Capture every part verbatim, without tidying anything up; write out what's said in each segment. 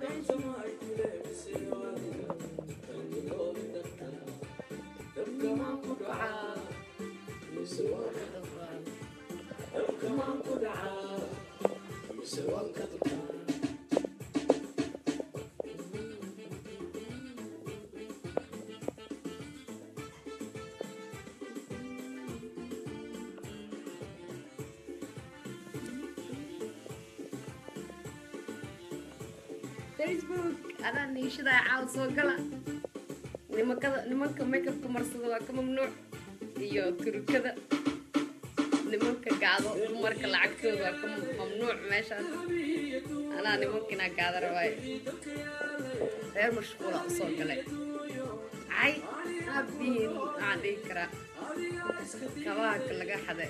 Facebook أنا نيشدا عاود سوقلا نما كذا نما كميك أب كمرسلوا كممنوع يو ترو كذا نما كقعدوا dumarka lacagtooda waa mamnuuc meeshaan أنا نما كنا قاعد رواي غير مشغولة سوقلا عاي أبين عادي كرا كواك لقى حدا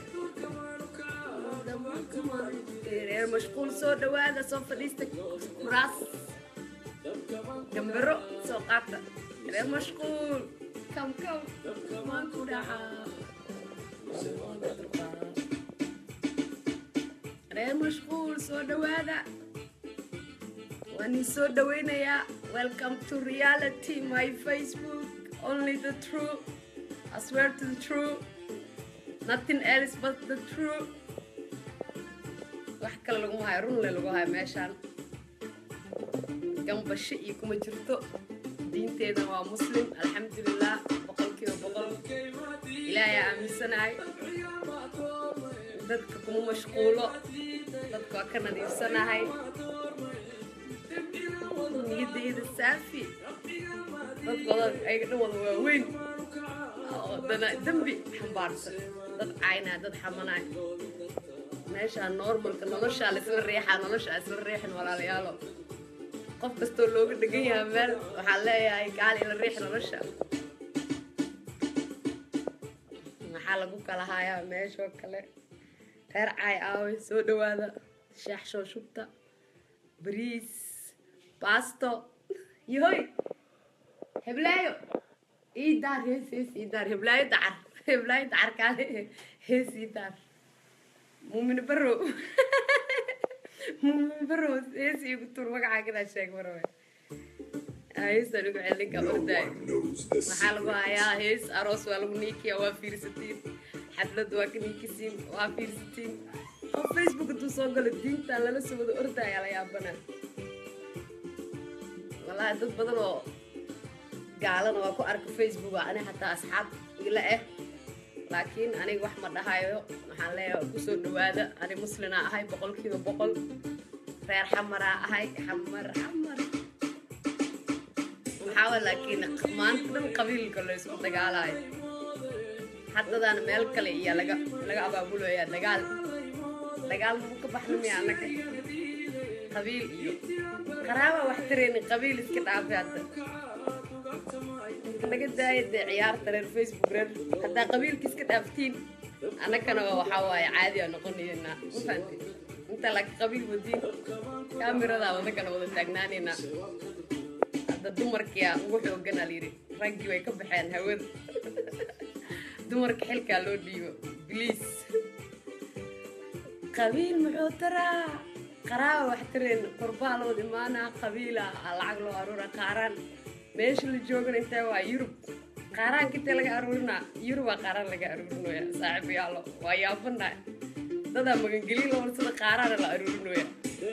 غير مشغول سو دوادا سو فديستك كراس جنبرو سوقاتا غير مشغول كم كم ما كودعا غير مشغول سو دوادا واني سو دوينا يا welcome to reality my Facebook only the truth I swear to the truth nothing else but the truth wax kale lagu hayo run lagu hayo meeshaan gamba shay kuma jirto diinteeda waa muslim alxamdulillah boqolkiiba boqol ilaahay aaminsanahay dadka kuma mashquulo dadka waa ka nadiifsanahay niyadeyda saafi dadkooda ay dhawada waaweyn oo dana dambi xambaarsan dad caynaa dad xamanay meeshaan normalka nolosha la isla riixaa nolosha isla riixin walaalayaalo qof kastoo looga dhagan yahay meel waxaa leeyahay gaal ila riix nolosha maxaa lagu kala hayaa meeshoo kale reer caay aaway soo dhawaada shaax soo shubta bariis baasto yohoy heblaayo ii daar hees hees ii daar heblaayo dacar heblaayo dacar kaale hees ii daar مؤمن برو مؤمن برو إيش يقطر وقع كذا شيء برو هايس أنا قاعد لك أبرداي محل ويا هايس أروس والمنيكي وافير ستين حفلة واكنيكي سين وافير ستين أو فيسبوك توصل الدين تلا لسه بدو أرداي على يابنا والله دد بدلوا قالنا واكو أرك فيسبوك أنا حتى أصحاب يلا إيه لكن أنا واحد مرة هايو محلية كسر نوادا أنا مسلمة هاي بقول كذا بقول غير حمرة هاي حمر حمر محاول لكن ما نقدر قبيل كله اسمه دجال هاي حتى ده أنا ملك لي يا لقى لقى أبى أقوله يا دجال دجال ممكن بحلم يعني قبيل قرابة واحترين قبيل اسكت عافية لقيت دايد عيار ترى الفيسبوك رد حتى قبيل كيس كتافتين أنا كانوا وحواي عادي ونقولني إنه مو فهمتي أنت لك قبيل بدين كاميرا ذا وذا كانوا وذا تجناني إنه هذا dumarka يا وحي وجنا ليري رجي ويكب حين هود dumarka حلك على لوديو بليز قبيل معترى قراءة واحترين قربان ودمانة قبيلة على عقل وأرورة قارن meesha la joogana inta waa Yurub qaran kita laga aruurina Yurub waa qaran laga aruurinayo saaxiibayaalo waa yaabana dada magan galin loo sida qaran la aruurinayo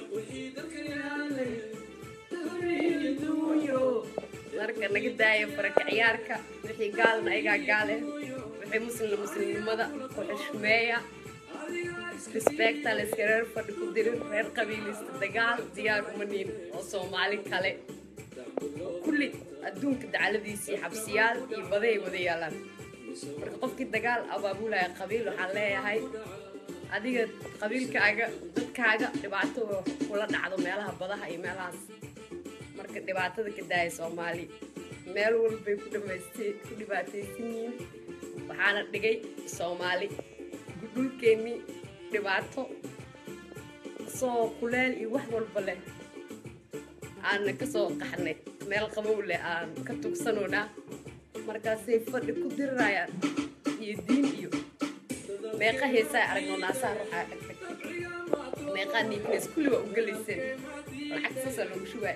marka naga daayo farka ciyaarka wixii gaalna ayaga gaale wixii muslim muslimnimada ku xishmeeya respect la iskareer fadhi ku dirin reer qabiilista dagaal diyaar uma niin oo Soomaali kale كل الدنيا دعالديسي حبسيال يبدأ يبدأ يالان مركب في دجال أبو أبو لا قبيل وحلايا هاي هذه قبيل كأجا ضد كأجا دبعته ولا نعدو مالها بدها أي مالها مركب دبعته ذيك الدايس أمالي مالول بيكون مستي كل دبعته سنين وحنا دقي سومالي قدول كمي دبعته صو كلال يوحد والبلة أنا كسو قحني مال قبول أنا كتوك سنونا مركزي فرد كدر رايا يدين يو ميقا هيسا أرجو ناسا روحا ميقا نيكنس كل وقليسين lacag soo lagu shubay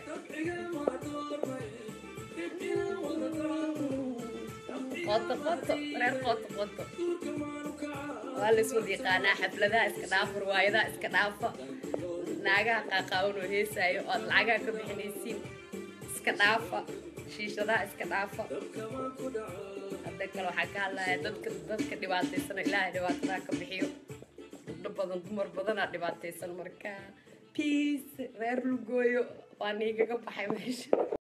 qoto qoto reer qoto qoto waa la isku diiqaanaa xafladaha iska dhaafar waayadaha iska dhaafa naagaha qaaqaawan oo heesaayo oo lacagaha ka bixinaysiin iska dhaafa shiishadaha iska dhaafa hadda kale waxaa ka hadlaya dadka dadka dhibaataysana ilaahay dhibaatadaa ka bixiyo gabdho badan dumar badanaa dhibaataysan marka peace reer lugooyo waa niigaga baxay meesha